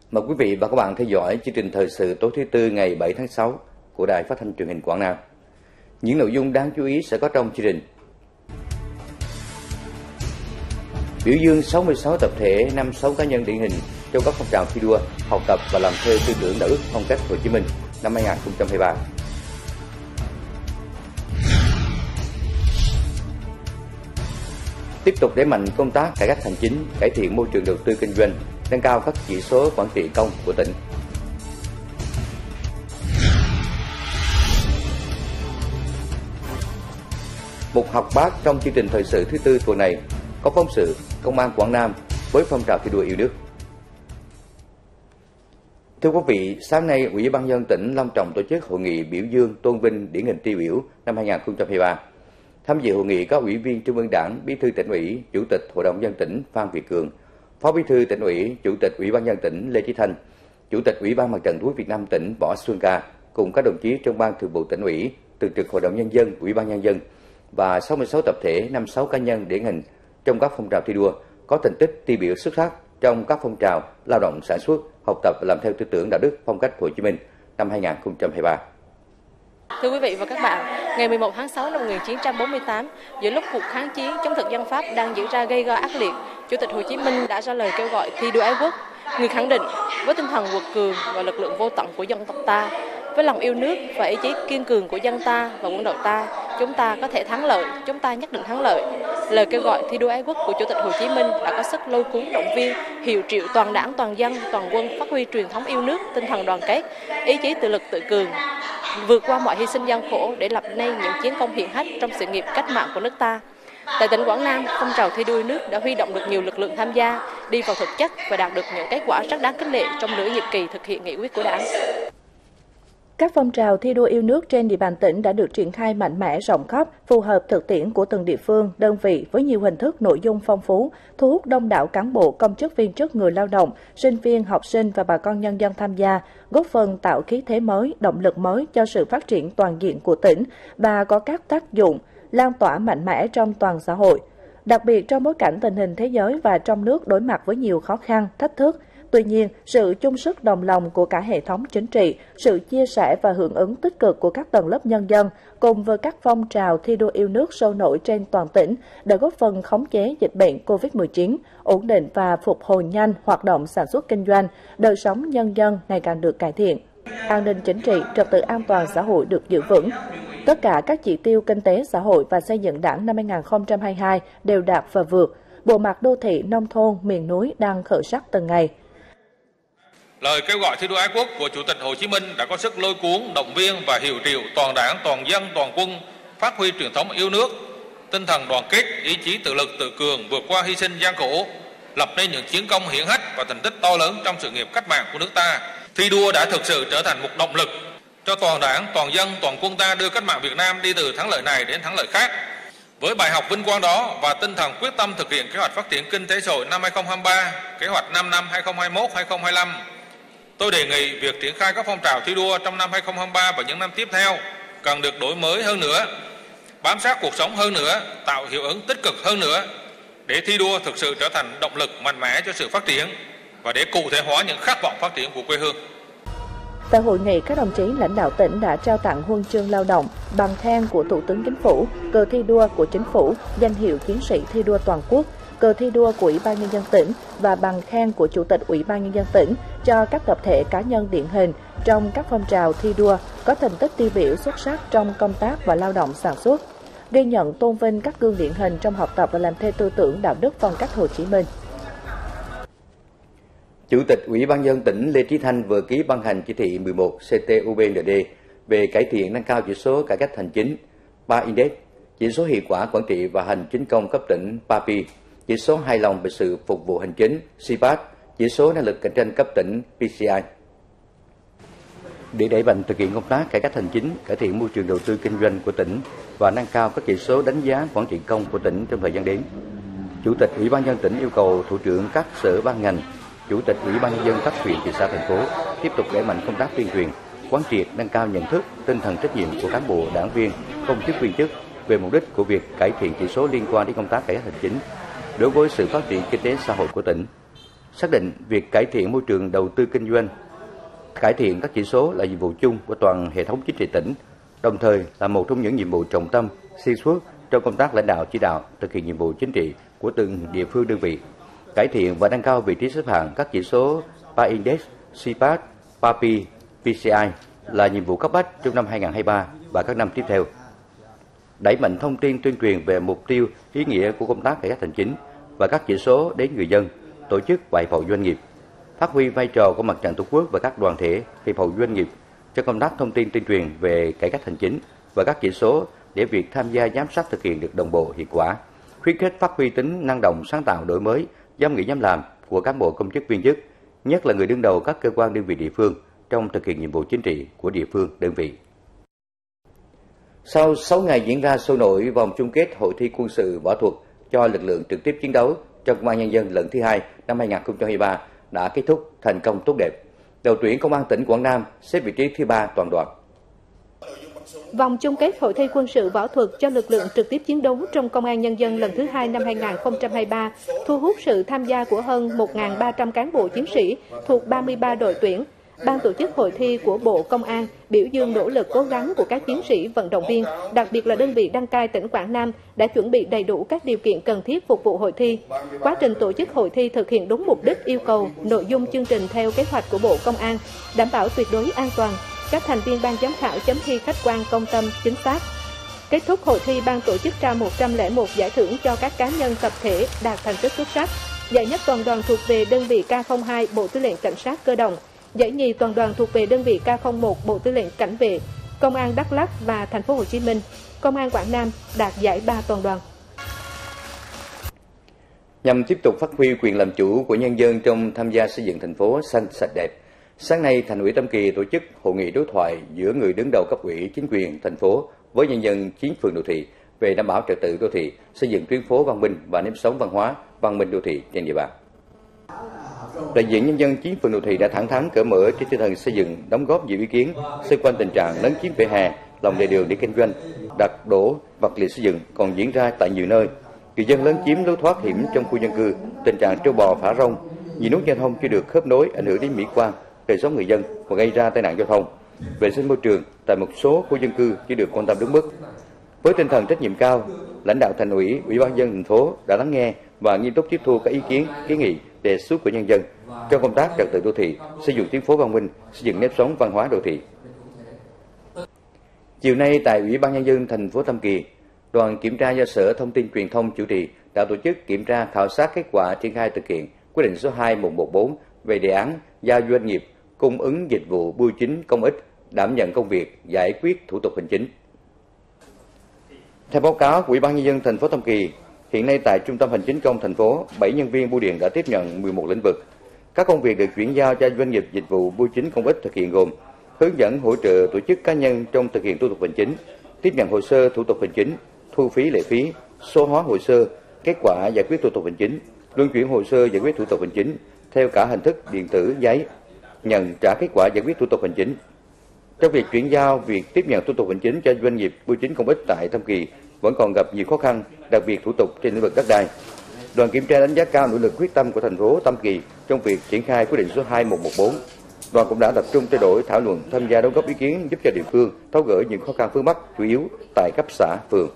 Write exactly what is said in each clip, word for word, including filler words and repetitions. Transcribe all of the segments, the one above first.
Mời quý vị và các bạn theo dõi chương trình thời sự tối thứ Tư ngày bảy tháng sáu của Đài Phát thanh Truyền hình Quảng Nam. Những nội dung đáng chú ý sẽ có trong chương trình: biểu dương sáu mươi sáu tập thể, năm mươi sáu cá nhân điển hình trong các phong trào thi đua, học tập và làm theo tư tưởng đạo đức phong cách Hồ Chí Minh năm hai nghìn không trăm hai mươi ba. Tiếp tục đẩy mạnh công tác cải cách hành chính, cải thiện môi trường đầu tư kinh doanh, nâng cao các chỉ số quản trị công của tỉnh. Một học bát trong chương trình thời sự thứ Tư tuần này có phóng sự Công an Quảng Nam với phong trào thi đua yêu nước. Thưa quý vị, sáng nay Ủy ban nhân dân tỉnh long trọng tổ chức hội nghị biểu dương tôn vinh điển hình tiêu biểu năm hai nghìn không trăm hai mươi ba. Tham dự hội nghị có Ủy viên Trung ương Đảng, Bí thư Tỉnh ủy, Chủ tịch Hội đồng nhân dân tỉnh Phan Việt Cường, Phó Bí thư Tỉnh ủy, Chủ tịch Ủy ban nhân dân tỉnh Lê Chí Thanh, Chủ tịch Ủy ban Mặt trận Tổ quốc Việt Nam tỉnh Võ Xuân Ca cùng các đồng chí trong Ban Thường vụ Tỉnh ủy, Thường trực Hội đồng nhân dân, Ủy ban nhân dân và sáu mươi sáu tập thể, năm mươi sáu cá nhân điển hình trong các phong trào thi đua có thành tích tiêu biểu xuất sắc trong các phong trào lao động sản xuất, học tập và làm theo tư tưởng đạo đức phong cách Hồ Chí Minh năm hai nghìn không trăm hai mươi ba. Thưa quý vị và các bạn, ngày mười một tháng sáu năm một nghìn chín trăm bốn mươi tám, giữa lúc cuộc kháng chiến chống thực dân Pháp đang diễn ra gay go ác liệt, Chủ tịch Hồ Chí Minh đã ra lời kêu gọi thi đua ái quốc. Người khẳng định với tinh thần quật cường và lực lượng vô tận của dân tộc ta, với lòng yêu nước và ý chí kiên cường của dân ta và quân đội ta, chúng ta có thể thắng lợi, chúng ta nhất định thắng lợi. Lời kêu gọi thi đua ái quốc của Chủ tịch Hồ Chí Minh đã có sức lôi cuốn động viên, hiệu triệu toàn đảng, toàn dân, toàn quân phát huy truyền thống yêu nước, tinh thần đoàn kết, ý chí tự lực tự cường, vượt qua mọi hy sinh gian khổ để lập nên những chiến công hiển hách trong sự nghiệp cách mạng của nước ta. Tại tỉnh Quảng Nam, phong trào thi đua yêu nước đã huy động được nhiều lực lượng tham gia, đi vào thực chất và đạt được những kết quả rất đáng khích lệ trong nửa nhiệm kỳ thực hiện nghị quyết của Đảng. Các phong trào thi đua yêu nước trên địa bàn tỉnh đã được triển khai mạnh mẽ, rộng khắp, phù hợp thực tiễn của từng địa phương, đơn vị với nhiều hình thức nội dung phong phú, thu hút đông đảo cán bộ, công chức viên chức, người lao động, sinh viên, học sinh và bà con nhân dân tham gia, góp phần tạo khí thế mới, động lực mới cho sự phát triển toàn diện của tỉnh và có các tác dụng lan tỏa mạnh mẽ trong toàn xã hội. Đặc biệt trong bối cảnh tình hình thế giới và trong nước đối mặt với nhiều khó khăn, thách thức, tuy nhiên, sự chung sức đồng lòng của cả hệ thống chính trị, sự chia sẻ và hưởng ứng tích cực của các tầng lớp nhân dân, cùng với các phong trào thi đua yêu nước sôi nổi trên toàn tỉnh, đã góp phần khống chế dịch bệnh covid mười chín, ổn định và phục hồi nhanh hoạt động sản xuất kinh doanh, đời sống nhân dân ngày càng được cải thiện. An ninh chính trị, trật tự an toàn xã hội được giữ vững. Tất cả các chỉ tiêu kinh tế xã hội và xây dựng Đảng năm hai nghìn không trăm hai mươi hai đều đạt và vượt. Bộ mặt đô thị, nông thôn, miền núi đang khởi sắc từng ngày. Lời kêu gọi thi đua ái quốc của Chủ tịch Hồ Chí Minh đã có sức lôi cuốn, động viên và hiệu triệu toàn đảng, toàn dân, toàn quân phát huy truyền thống yêu nước, tinh thần đoàn kết, ý chí tự lực tự cường vượt qua hy sinh gian khổ, lập nên những chiến công hiển hách và thành tích to lớn trong sự nghiệp cách mạng của nước ta. Thi đua đã thực sự trở thành một động lực cho toàn đảng, toàn dân, toàn quân ta đưa cách mạng Việt Nam đi từ thắng lợi này đến thắng lợi khác. Với bài học vinh quang đó và tinh thần quyết tâm thực hiện kế hoạch phát triển kinh tế xã hội năm hai nghìn không trăm hai mươi ba, kế hoạch năm năm hai nghìn không trăm hai mươi mốt đến hai nghìn không trăm hai mươi lăm, tôi đề nghị việc triển khai các phong trào thi đua trong năm hai nghìn không trăm hai mươi ba và những năm tiếp theo cần được đổi mới hơn nữa, bám sát cuộc sống hơn nữa, tạo hiệu ứng tích cực hơn nữa để thi đua thực sự trở thành động lực mạnh mẽ cho sự phát triển và để cụ thể hóa những khát vọng phát triển của quê hương. Tại hội nghị, các đồng chí lãnh đạo tỉnh đã trao tặng huân chương lao động, bằng khen của Thủ tướng Chính phủ, cờ thi đua của Chính phủ, danh hiệu chiến sĩ thi đua toàn quốc, cờ thi đua của Ủy ban nhân dân tỉnh và bằng khen của Chủ tịch Ủy ban nhân dân tỉnh cho các tập thể cá nhân điển hình trong các phong trào thi đua có thành tích tiêu biểu xuất sắc trong công tác và lao động sản xuất, ghi nhận tôn vinh các gương điển hình trong học tập và làm theo tư tưởng đạo đức phong cách Hồ Chí Minh. Chủ tịch Ủy ban nhân dân tỉnh Lê Chí Thanh vừa ký ban hành chỉ thị mười một C T U B N D về cải thiện nâng cao chỉ số cải cách hành chính P A Index, chỉ số hiệu quả quản trị và hành chính công cấp tỉnh P A P I, chỉ số hài lòng về sự phục vụ hành chính C P A T, chỉ số năng lực cạnh tranh cấp tỉnh P C I. Để đẩy mạnh thực hiện công tác cải cách hành chính, cải thiện môi trường đầu tư kinh doanh của tỉnh và nâng cao các chỉ số đánh giá quản trị công của tỉnh trong thời gian đến, Chủ tịch Ủy ban nhân dân tỉnh yêu cầu thủ trưởng các sở ban ngành, Chủ tịch Ủy ban nhân dân các huyện, thị xã, thành phố tiếp tục đẩy mạnh công tác tuyên truyền, quán triệt, nâng cao nhận thức, tinh thần trách nhiệm của cán bộ, đảng viên, công chức viên chức về mục đích của việc cải thiện chỉ số liên quan đến công tác cải cách hành chính đối với sự phát triển kinh tế xã hội của tỉnh. xác định việc cải thiện môi trường đầu tư kinh doanh, cải thiện các chỉ số là nhiệm vụ chung của toàn hệ thống chính trị tỉnh, đồng thời là một trong những nhiệm vụ trọng tâm xuyên suốt trong công tác lãnh đạo chỉ đạo thực hiện nhiệm vụ chính trị của từng địa phương đơn vị. Cải thiện và nâng cao vị trí xếp hạng các chỉ số pê a Index, xê pê a tê, pê a pê i, pê xê i là nhiệm vụ cấp bách trong năm hai nghìn không trăm hai mươi ba và các năm tiếp theo. Đẩy mạnh thông tin tuyên truyền về mục tiêu, ý nghĩa của công tác cải cách hành chính và các chỉ số đến người dân, tổ chức và hiệp hội doanh nghiệp. Phát huy vai trò của Mặt trận Tổ quốc và các đoàn thể, hiệp hội doanh nghiệp cho công tác thông tin tuyên truyền về cải cách hành chính và các chỉ số để việc tham gia giám sát thực hiện được đồng bộ, hiệu quả. Khuyến khích phát huy tính năng động, sáng tạo, đổi mới, dám nghĩ dám làm của cán bộ công chức viên chức, nhất là người đứng đầu các cơ quan đơn vị địa phương trong thực hiện nhiệm vụ chính trị của địa phương đơn vị. Sau sáu ngày diễn ra sôi nổi, vòng chung kết hội thi quân sự võ thuật cho lực lượng trực tiếp chiến đấu trong Công an Nhân dân lần thứ hai năm hai nghìn không trăm hai mươi ba đã kết thúc thành công tốt đẹp. Đầu tuyển Công an tỉnh Quảng Nam xếp vị trí thứ ba toàn đoàn. Vòng chung kết hội thi quân sự võ thuật cho lực lượng trực tiếp chiến đấu trong Công an Nhân dân lần thứ hai năm hai nghìn không trăm hai mươi ba thu hút sự tham gia của hơn một nghìn ba trăm cán bộ chiến sĩ thuộc ba mươi ba đội tuyển. Ban tổ chức hội thi của Bộ Công an biểu dương nỗ lực cố gắng của các chiến sĩ vận động viên, đặc biệt là đơn vị đăng cai tỉnh Quảng Nam đã chuẩn bị đầy đủ các điều kiện cần thiết phục vụ hội thi. Quá trình tổ chức hội thi thực hiện đúng mục đích, yêu cầu, nội dung chương trình theo kế hoạch của Bộ Công an, đảm bảo tuyệt đối an toàn. Các thành viên ban giám khảo chấm thi khách quan, công tâm, chính xác. Kết thúc hội thi, ban tổ chức trao một trăm lẻ một giải thưởng cho các cá nhân, tập thể đạt thành tích xuất sắc. Giải nhất toàn đoàn thuộc về đơn vị K không hai Bộ Tư lệnh Cảnh sát Cơ động. Giải nhì toàn đoàn thuộc về đơn vị K không một Bộ Tư lệnh Cảnh vệ, Công an Đắk Lắk và Thành phố Hồ Chí Minh. Công an Quảng Nam đạt giải ba toàn đoàn. Nhằm tiếp tục phát huy quyền làm chủ của nhân dân trong tham gia xây dựng thành phố xanh sạch đẹp, sáng nay Thành ủy Tam Kỳ tổ chức hội nghị đối thoại giữa người đứng đầu cấp ủy chính quyền thành phố với nhân dân chín phường đô thị về đảm bảo trật tự đô thị, xây dựng tuyến phố văn minh và nếp sống văn hóa văn minh đô thị trên địa bàn. Đại diện nhân dân chín phường đô thị đã thẳng thắn cởi mở trên tinh thần xây dựng, đóng góp nhiều ý kiến xoay quanh tình trạng lấn chiếm vỉa hè, lòng lề đường để kinh doanh, đặt đổ vật liệu xây dựng còn diễn ra tại nhiều nơi. Người dân lấn chiếm lối thoát hiểm trong khu dân cư, tình trạng trâu bò phá rông, nhiều nút giao thông chưa được khớp nối ảnh hưởng đến mỹ quan, đời sống người dân và gây ra tai nạn giao thông. Vệ sinh môi trường tại một số khu dân cư chưa được quan tâm đúng mức. Với tinh thần trách nhiệm cao, lãnh đạo Thành ủy, Ủy ban nhân dân thành phố đã lắng nghe và nghiêm túc tiếp thu các ý kiến, kiến nghị, đề xuất của nhân dân trong công tác trật tự đô thị, xây dựng tuyến phố văn minh, xây dựng nếp sống văn hóa đô thị. Chiều nay tại Ủy ban nhân dân thành phố Tam Kỳ, đoàn kiểm tra do Sở Thông tin Truyền thông chủ trì đã tổ chức kiểm tra khảo sát kết quả triển khai thực hiện quyết định số hai một một bốn về đề án giao doanh nghiệp cung ứng dịch vụ bưu chính công ích đảm nhận công việc giải quyết thủ tục hành chính. Theo báo cáo của Ủy ban nhân dân thành phố Tam Kỳ, hiện nay tại Trung tâm Hành chính công thành phố, bảy nhân viên bưu điện đã tiếp nhận mười một lĩnh vực. Các công việc được chuyển giao cho doanh nghiệp dịch vụ bưu chính công ích thực hiện gồm hướng dẫn hỗ trợ tổ chức cá nhân trong thực hiện thủ tục hành chính, tiếp nhận hồ sơ thủ tục hành chính, thu phí lệ phí, số hóa hồ sơ, kết quả giải quyết thủ tục hành chính, luân chuyển hồ sơ giải quyết thủ tục hành chính theo cả hình thức điện tử, giấy, nhận trả kết quả giải quyết thủ tục hành chính. Trong việc chuyển giao, việc tiếp nhận thủ tục hành chính cho doanh nghiệp bưu chính công ích tại Tam Kỳ vẫn còn gặp nhiều khó khăn, đặc biệt thủ tục trên lĩnh vực đất đai. Đoàn kiểm tra đánh giá cao nỗ lực quyết tâm của thành phố Tam Kỳ trong việc triển khai quyết định số hai một một bốn. Đoàn cũng đã tập trung trao đổi, thảo luận, tham gia đóng góp ý kiến giúp cho địa phương tháo gỡ những khó khăn vướng mắc chủ yếu tại cấp xã, phường.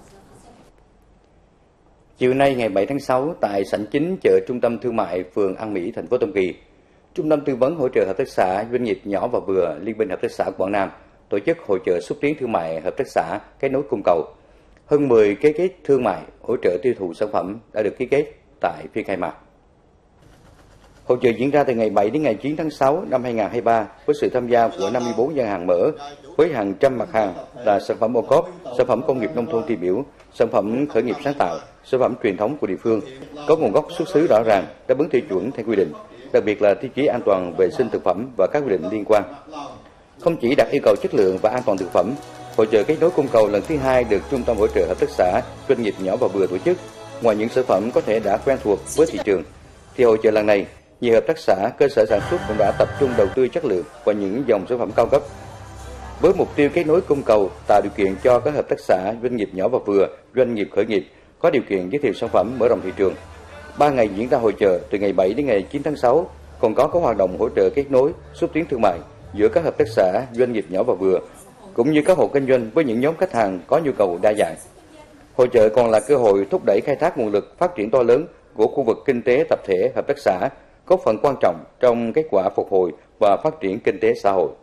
Chiều nay ngày bảy tháng sáu tại sảnh chính chợ Trung tâm Thương mại phường An Mỹ, thành phố Tam Kỳ, Trung tâm tư vấn hỗ trợ hợp tác xã, doanh nghiệp nhỏ và vừa, Liên minh hợp tác xã Quảng Nam tổ chức hội chợ xúc tiến thương mại hợp tác xã kết nối cung cầu. Hơn mười ký kết thương mại hỗ trợ tiêu thụ sản phẩm đã được ký kết tại phiên khai mạc. Hội chợ diễn ra từ ngày bảy đến ngày chín tháng sáu năm hai nghìn không trăm hai mươi ba với sự tham gia của năm mươi bốn gian hàng mở với hàng trăm mặt hàng là sản phẩm ô cốp, sản phẩm công nghiệp nông thôn tiêu biểu, sản phẩm khởi nghiệp sáng tạo, sản phẩm truyền thống của địa phương, có nguồn gốc xuất xứ rõ ràng, đáp ứng tiêu chuẩn theo quy định, đặc biệt là tiêu chí an toàn vệ sinh thực phẩm và các quy định liên quan. Không chỉ đặt yêu cầu chất lượng và an toàn thực phẩm, hội chợ kết nối cung cầu lần thứ hai được Trung tâm hỗ trợ hợp tác xã, doanh nghiệp nhỏ và vừa tổ chức. Ngoài những sản phẩm có thể đã quen thuộc với thị trường, thì hội chợ lần này, nhiều hợp tác xã, cơ sở sản xuất cũng đã tập trung đầu tư chất lượng vào những dòng sản phẩm cao cấp. Với mục tiêu kết nối cung cầu, tạo điều kiện cho các hợp tác xã, doanh nghiệp nhỏ và vừa, doanh nghiệp khởi nghiệp có điều kiện giới thiệu sản phẩm, mở rộng thị trường. ba ngày diễn ra hội chợ từ ngày bảy đến ngày chín tháng sáu, còn có các hoạt động hỗ trợ kết nối, xúc tiến thương mại giữa các hợp tác xã, doanh nghiệp nhỏ và vừa, cũng như các hộ kinh doanh với những nhóm khách hàng có nhu cầu đa dạng. Hội chợ còn là cơ hội thúc đẩy khai thác nguồn lực phát triển to lớn của khu vực kinh tế tập thể hợp tác xã, góp phần quan trọng trong kết quả phục hồi và phát triển kinh tế xã hội.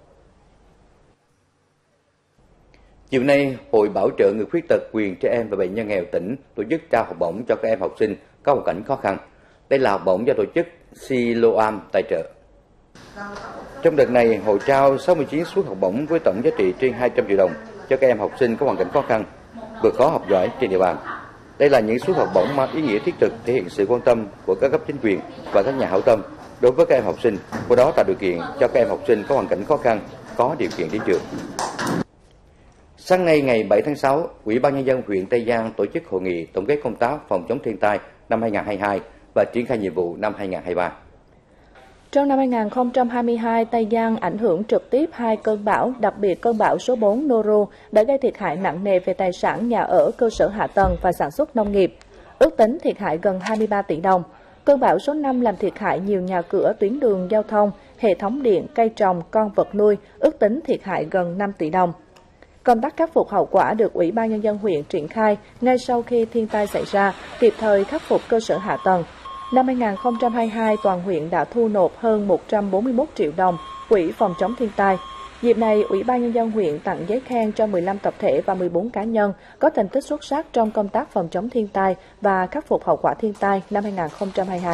Chiều nay, Hội Bảo trợ người khuyết tật, quyền trẻ em và bệnh nhân nghèo tỉnh tổ chức trao học bổng cho các em học sinh có hoàn cảnh khó khăn. Đây là học bổng do tổ chức Siloam tài trợ. Trong đợt này, hội trao sáu mươi chín suất học bổng với tổng giá trị trên hai trăm triệu đồng cho các em học sinh có hoàn cảnh khó khăn, vượt khó học giỏi trên địa bàn. Đây là những suất học bổng mang ý nghĩa thiết thực, thể hiện sự quan tâm của các cấp chính quyền và các nhà hảo tâm đối với các em học sinh, qua đó tạo điều kiện cho các em học sinh có hoàn cảnh khó khăn có điều kiện đến trường. Sáng nay ngày bảy tháng sáu, Ủy ban Nhân dân huyện Tây Giang tổ chức hội nghị tổng kết công tác phòng chống thiên tai năm hai nghìn không trăm hai mươi hai và triển khai nhiệm vụ năm hai nghìn không trăm hai mươi ba. Trong năm hai nghìn không trăm hai mươi hai, Tây Giang ảnh hưởng trực tiếp hai cơn bão, đặc biệt cơn bão số bốn Noru đã gây thiệt hại nặng nề về tài sản, nhà ở, cơ sở hạ tầng và sản xuất nông nghiệp. Ước tính thiệt hại gần hai mươi ba tỷ đồng. Cơn bão số năm làm thiệt hại nhiều nhà cửa, tuyến đường giao thông, hệ thống điện, cây trồng, con vật nuôi, ước tính thiệt hại gần năm tỷ đồng. Công tác khắc phục hậu quả được Ủy ban Nhân dân huyện triển khai ngay sau khi thiên tai xảy ra, kịp thời khắc phục cơ sở hạ tầng. Năm hai nghìn không trăm hai mươi hai, toàn huyện đã thu nộp hơn một trăm bốn mươi mốt triệu đồng quỹ phòng chống thiên tai. Dịp này, Ủy ban Nhân dân huyện tặng giấy khen cho mười lăm tập thể và mười bốn cá nhân có thành tích xuất sắc trong công tác phòng chống thiên tai và khắc phục hậu quả thiên tai năm hai nghìn không trăm hai mươi hai.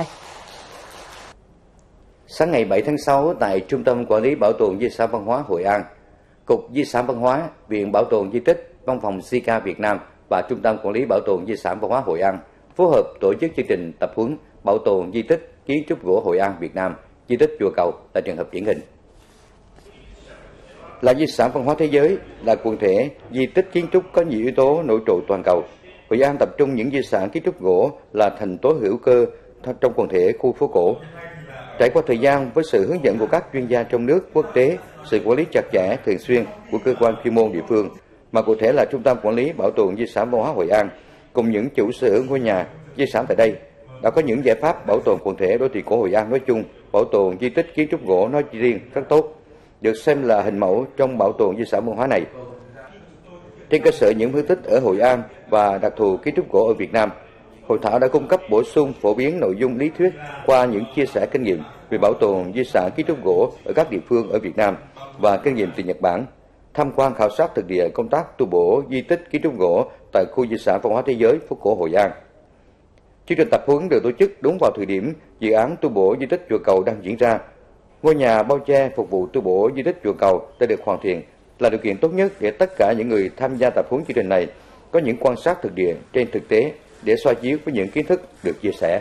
Sáng ngày bảy tháng sáu, tại Trung tâm Quản lý Bảo tồn Di sản Văn hóa Hội An, Cục Di sản Văn hóa, Viện Bảo tồn Di tích, Văn phòng xê i ca Việt Nam và Trung tâm Quản lý Bảo tồn Di sản Văn hóa Hội An phối hợp tổ chức chương trình tập huấn bảo tồn di tích kiến trúc gỗ Hội An Việt Nam, di tích chùa Cầu là trường hợp điển hình. Là di sản văn hóa thế giới, là quần thể di tích kiến trúc có nhiều yếu tố nổi trội toàn cầu. Hội An tập trung những di sản kiến trúc gỗ là thành tố hữu cơ trong quần thể khu phố cổ. Trải qua thời gian với sự hướng dẫn của các chuyên gia trong nước, quốc tế, sự quản lý chặt chẽ thường xuyên của cơ quan chuyên môn địa phương, mà cụ thể là Trung tâm Quản lý Bảo tồn Di sản Văn hóa Hội An cùng những chủ sở hữu ngôi nhà di sản tại đây đã có những giải pháp bảo tồn quần thể đô thị cổ Hội An nói chung, bảo tồn di tích kiến trúc gỗ nói riêng rất tốt, được xem là hình mẫu trong bảo tồn di sản văn hóa này. Trên cơ sở những phân tích ở Hội An và đặc thù kiến trúc gỗ ở Việt Nam, hội thảo đã cung cấp bổ sung phổ biến nội dung lý thuyết qua những chia sẻ kinh nghiệm về bảo tồn di sản kiến trúc gỗ ở các địa phương ở Việt Nam và kinh nghiệm từ Nhật Bản, tham quan khảo sát thực địa công tác tu bổ di tích kiến trúc gỗ tại khu di sản văn hóa thế giới phố cổ Hội An. Chương trình tập huấn được tổ chức đúng vào thời điểm dự án tu bổ di tích chùa Cầu đang diễn ra. Ngôi nhà bao che phục vụ tu bổ di tích chùa Cầu đã được hoàn thiện, là điều kiện tốt nhất để tất cả những người tham gia tập huấn chương trình này có những quan sát thực địa trên thực tế để soi chiếu với những kiến thức được chia sẻ.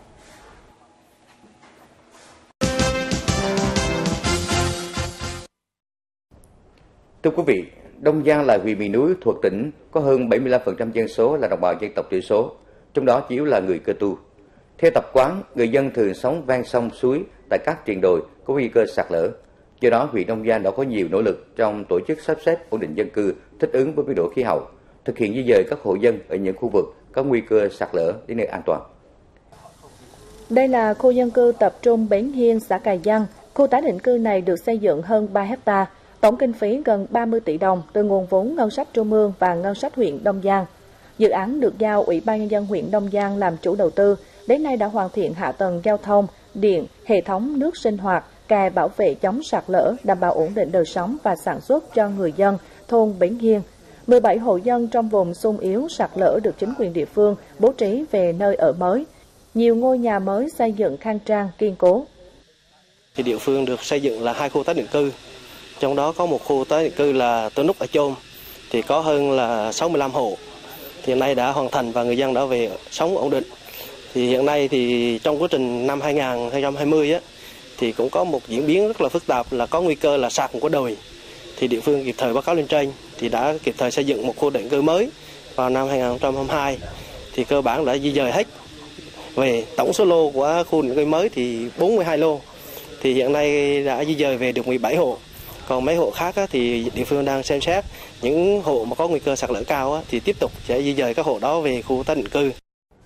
Thưa quý vị, Đông Giang là huyện miền núi thuộc tỉnh có hơn bảy mươi lăm phần trăm dân số là đồng bào dân tộc thiểu số, trong đó chủ yếu là người Cơ Tu. Theo tập quán, người dân thường sống ven sông suối tại các triền đồi có nguy cơ sạt lở. Do đó, huyện Đông Giang đã có nhiều nỗ lực trong tổ chức sắp xếp ổn định dân cư thích ứng với biến đổi khí hậu, thực hiện di dời các hộ dân ở những khu vực có nguy cơ sạt lở đến nơi an toàn. Đây là khu dân cư tập trung Bến Hiên, xã Cài Giang. Khu tái định cư này được xây dựng hơn ba héc ta, tổng kinh phí gần ba mươi tỷ đồng từ nguồn vốn ngân sách trung ương và ngân sách huyện Đông Giang. Dự án được giao Ủy ban Nhân dân huyện Đông Giang làm chủ đầu tư, đến nay đã hoàn thiện hạ tầng giao thông, điện, hệ thống nước sinh hoạt, kè bảo vệ chống sạt lở, đảm bảo ổn định đời sống và sản xuất cho người dân thôn Bến Hiên. mười bảy hộ dân trong vùng xung yếu sạt lở được chính quyền địa phương bố trí về nơi ở mới. Nhiều ngôi nhà mới xây dựng khang trang, kiên cố. Thì địa phương được xây dựng là hai khu tái định cư, trong đó có một khu tái định cư là Tơ Núc ở Chôm, thì có hơn là sáu mươi lăm hộ. Hiện nay đã hoàn thành và người dân đã về sống ổn định. Thì hiện nay thì trong quá trình năm hai nghìn không trăm hai mươi á, thì cũng có một diễn biến rất là phức tạp là có nguy cơ là sạt của đồi. Thì địa phương kịp thời báo cáo lên trên thì đã kịp thời xây dựng một khu định cư mới vào năm hai nghìn không trăm hai mươi hai. Thì cơ bản đã di dời hết về, tổng số lô của khu định cư mới thì bốn mươi hai lô. Thì hiện nay đã di dời về được mười bảy hộ. Còn mấy hộ khác á, thì địa phương đang xem xét những hộ mà có nguy cơ sạt lở cao á, thì tiếp tục sẽ di dời các hộ đó về khu tái định cư.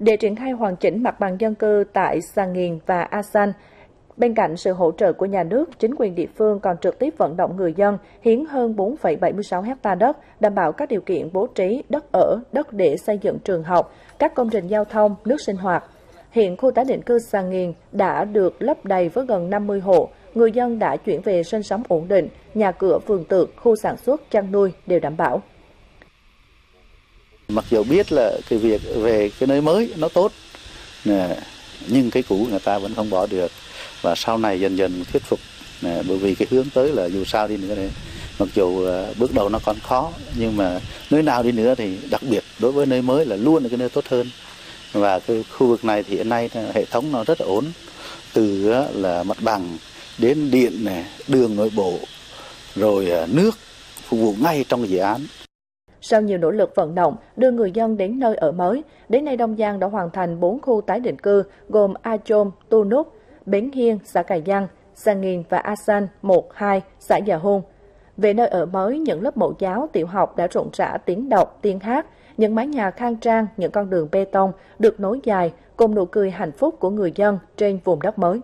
Để triển khai hoàn chỉnh mặt bằng dân cư tại Sa Nghiền và A San, bên cạnh sự hỗ trợ của nhà nước, chính quyền địa phương còn trực tiếp vận động người dân hiến hơn bốn phẩy bảy mươi sáu héc ta đất, đảm bảo các điều kiện bố trí đất ở, đất để xây dựng trường học, các công trình giao thông, nước sinh hoạt. Hiện khu tái định cư Sa Nghiền đã được lấp đầy với gần năm mươi hộ, người dân đã chuyển về sinh sống ổn định, nhà cửa, vườn tược, khu sản xuất, chăn nuôi đều đảm bảo. Mặc dù biết là cái việc về cái nơi mới nó tốt, nhưng cái cũ người ta vẫn không bỏ được. Và sau này dần dần thuyết phục, bởi vì cái hướng tới là dù sao đi nữa này, mặc dù bước đầu nó còn khó, nhưng mà nơi nào đi nữa thì đặc biệt đối với nơi mới là luôn là cái nơi tốt hơn. Và cái khu vực này thì hiện nay hệ thống nó rất là ổn, từ là mặt bằng đến điện này, đường nội bộ, rồi nước phục vụ ngay trong dự án. Sau nhiều nỗ lực vận động đưa người dân đến nơi ở mới, đến nay Đông Giang đã hoàn thành bốn khu tái định cư gồm A Chôm, Tu Núc, Bến Hiên, xã Cài Giang, Sa Nghiền và A San một, hai, xã Già Hôn. Về nơi ở mới, những lớp mẫu giáo, tiểu học đã rộn rã tiếng đọc, tiếng hát, những mái nhà khang trang, những con đường bê tông được nối dài cùng nụ cười hạnh phúc của người dân trên vùng đất mới.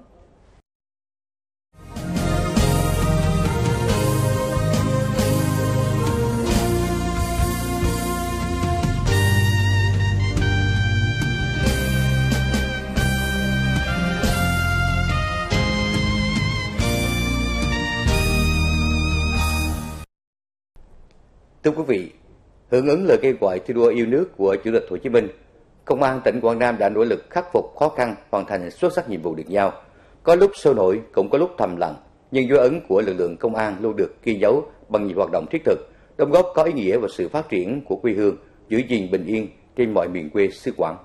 Thưa quý vị, hưởng ứng lời kêu gọi thi đua yêu nước của Chủ tịch Hồ Chí Minh, Công an tỉnh Quảng Nam đã nỗ lực khắc phục khó khăn, hoàn thành xuất sắc nhiệm vụ được giao. Có lúc sôi nổi, cũng có lúc thầm lặng, nhưng dấu ấn của lực lượng công an luôn được ghi dấu bằng nhiều hoạt động thiết thực, đóng góp có ý nghĩa vào sự phát triển của quê hương, giữ gìn bình yên trên mọi miền quê xứ Quảng.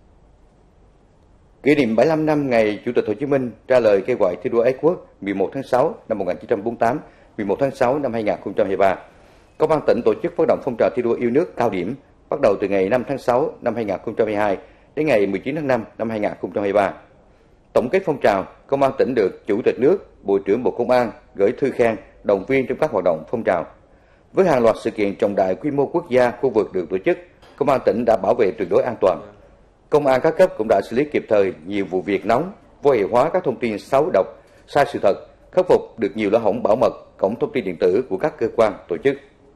Kỷ niệm bảy mươi lăm năm ngày Chủ tịch Hồ Chí Minh ra lời kêu gọi thi đua ái quốc mười một tháng sáu năm một nghìn chín trăm bốn mươi tám, mười một tháng sáu năm hai nghìn không trăm hai mươi ba. Công an tỉnh tổ chức phát động phong trào thi đua yêu nước cao điểm bắt đầu từ ngày năm tháng sáu năm hai nghìn không trăm hai mươi hai đến ngày mười chín tháng năm năm hai nghìn không trăm hai mươi ba. Tổng kết phong trào, Công an tỉnh được Chủ tịch nước, Bộ trưởng Bộ Công an gửi thư khen, động viên trong các hoạt động phong trào. Với hàng loạt sự kiện trọng đại quy mô quốc gia, khu vực được tổ chức, Công an tỉnh đã bảo vệ tuyệt đối an toàn. Công an các cấp cũng đã xử lý kịp thời nhiều vụ việc nóng, vô hiệu hóa các thông tin xấu độc, sai sự thật, khắc phục được nhiều lỗ hổng bảo mật cổng thông tin điện tử của các cơ quan tổ chức.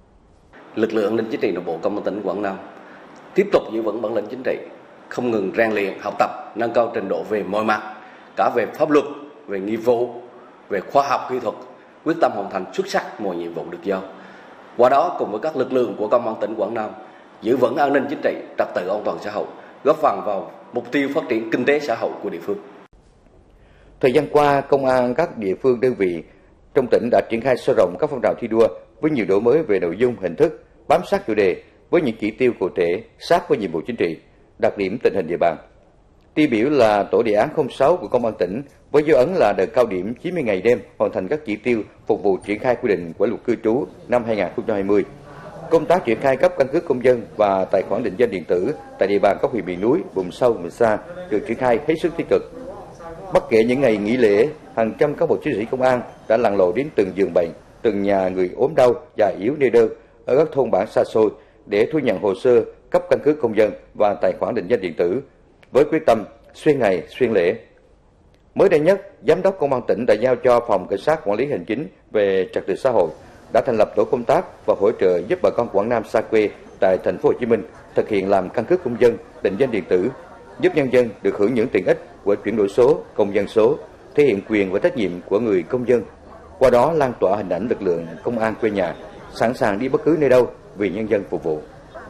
Lực lượng an ninh chính trị nội bộ Công an tỉnh Quảng Nam tiếp tục giữ vững bản lĩnh chính trị, không ngừng rèn luyện, học tập, nâng cao trình độ về mọi mặt, cả về pháp luật, về nghiệp vụ, về khoa học kỹ thuật, quyết tâm hoàn thành xuất sắc mọi nhiệm vụ được giao. Qua đó, cùng với các lực lượng của Công an tỉnh Quảng Nam giữ vững an ninh chính trị, trật tự an toàn xã hội, góp phần vào mục tiêu phát triển kinh tế xã hội của địa phương. Thời gian qua, công an các địa phương đơn vị trong tỉnh đã triển khai sâu rộng các phong trào thi đua với nhiều đổi mới về nội dung, hình thức, bám sát chủ đề với những chỉ tiêu cụ thể sát với nhiệm vụ chính trị, đặc điểm tình hình địa bàn. Tiêu biểu là tổ đề án không sáu của Công an tỉnh với dấu ấn là đợt cao điểm chín mươi ngày đêm hoàn thành các chỉ tiêu phục vụ triển khai quy định của Luật cư trú năm hai nghìn không trăm hai mươi. Công tác triển khai cấp căn cước công dân và tài khoản định danh điện tử tại địa bàn các huyện miền núi, vùng sâu, vùng xa được triển khai hết sức tích cực. Bất kể những ngày nghỉ lễ, hàng trăm cán bộ chiến sĩ công an đã lặn lội đến từng giường bệnh, từng nhà người ốm đau, già yếu neo đơn ở các thôn bản xa xôi để thu nhận hồ sơ cấp căn cước công dân và tài khoản định danh điện tử với quyết tâm xuyên ngày xuyên lễ. Mới đây nhất, Giám đốc Công an tỉnh đã giao cho Phòng Cảnh sát Quản lý Hành chính về Trật tự xã hội đã thành lập tổ công tác và hỗ trợ giúp bà con Quảng Nam xa quê tại thành phố Hồ Chí Minh thực hiện làm căn cước công dân, định danh điện tử, giúp nhân dân được hưởng những tiện ích của chuyển đổi số, công dân số, thể hiện quyền và trách nhiệm của người công dân. Qua đó lan tỏa hình ảnh lực lượng công an quê nhà, sẵn sàng đi bất cứ nơi đâu vì nhân dân phục vụ.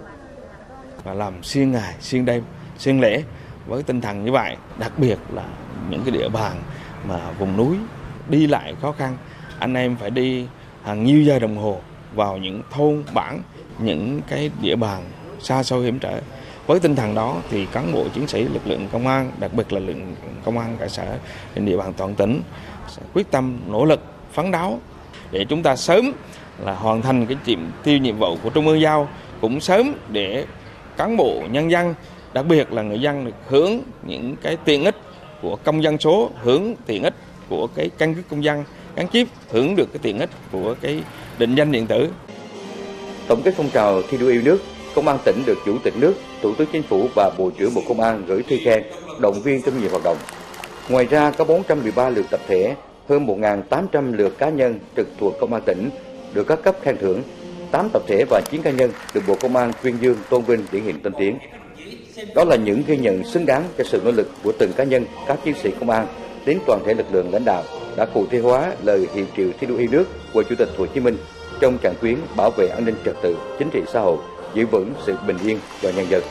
Và làm xuyên ngày, xuyên đêm, xuyên lễ với tinh thần như vậy, đặc biệt là những cái địa bàn mà vùng núi đi lại khó khăn, anh em phải đi hàng nhiều giờ đồng hồ vào những thôn bản, những cái địa bàn xa xôi hiểm trở. Với tinh thần đó thì cán bộ chiến sĩ lực lượng công an, đặc biệt là lực lượng công an cả xã trên địa bàn toàn tỉnh sẽ quyết tâm nỗ lực phấn đấu để chúng ta sớm là hoàn thành cái chỉ tiêu nhiệm vụ của Trung ương giao, cũng sớm để cán bộ nhân dân, đặc biệt là người dân được hưởng những cái tiện ích của công dân số, hưởng tiện ích của cái căn cước công dân gắn chip, hưởng được cái tiện ích của cái định danh điện tử. Tổng kết phong trào thi đua yêu nước, Công an tỉnh được Chủ tịch nước Thủ tướng Chính phủ và Bộ trưởng Bộ Công an gửi thư khen, động viên trong nhiều hoạt động. Ngoài ra, có bốn trăm mười ba lượt tập thể, hơn một nghìn tám trăm lượt cá nhân trực thuộc Công an tỉnh được các cấp khen thưởng, tám tập thể và chín cá nhân được Bộ Công an tuyên dương tôn vinh điển hình tiên tiến. Đó là những ghi nhận xứng đáng cho sự nỗ lực của từng cá nhân, các chiến sĩ công an đến toàn thể lực lượng lãnh đạo đã cụ thể hóa lời hiệu triệu thi đua yêu nước của Chủ tịch Hồ Chí Minh trong trận tuyến bảo vệ an ninh trật tự, chính trị xã hội, giữ vững sự bình yên cho nhân dân.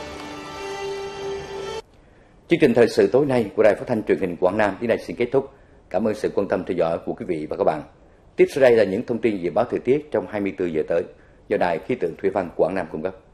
Chương trình thời sự tối nay của Đài Phát thanh Truyền hình Quảng Nam đến đây xin kết thúc. Cảm ơn sự quan tâm theo dõi của quý vị và các bạn. Tiếp sau đây là những thông tin dự báo thời tiết trong hai mươi tư giờ tới do Đài Khí tượng Thủy văn Quảng Nam cung cấp.